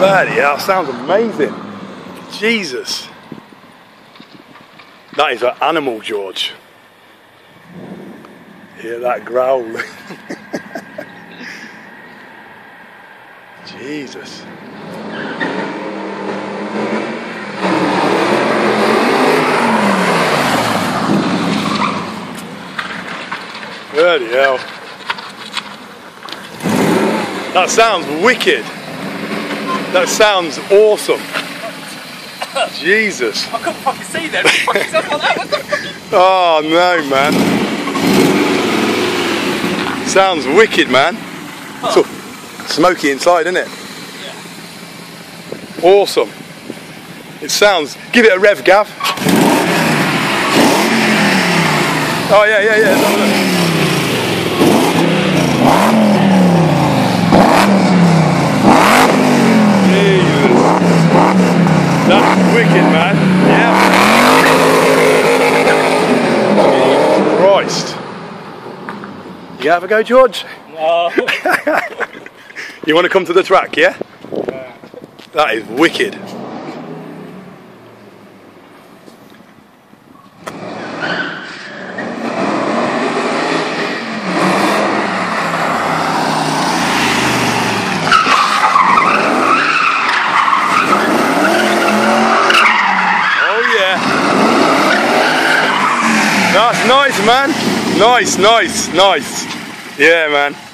Bloody hell, sounds amazing. Jesus. That is an animal, George. Hear that growl. Jesus. Bloody hell. That sounds wicked. That sounds awesome. Jesus. I couldn't fucking see them. Oh no, man. Sounds wicked, man. Oh. So smoky inside, isn't it? Yeah. Awesome. It sounds. Give it a rev, Gav. Oh yeah, yeah, yeah. Let's have a look. That's wicked, man. Yeah. Christ. You have a go, George? No. You want to come to the track, yeah? Yeah. That is wicked. That's nice, man. Nice, nice, nice. Yeah, man.